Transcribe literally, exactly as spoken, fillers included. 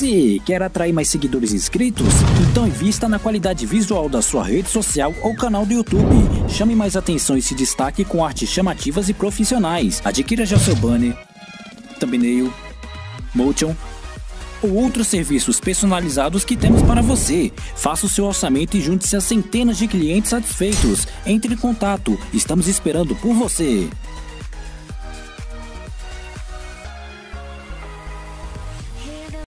você quer atrair mais seguidores inscritos? Então invista na qualidade visual da sua rede social ou canal do YouTube. Chame mais atenção e se destaque com artes chamativas e profissionais. Adquira já seu banner, thumbnail, motion ou outros serviços personalizados que temos para você. Faça o seu orçamento e junte-se a centenas de clientes satisfeitos. Entre em contato, estamos esperando por você.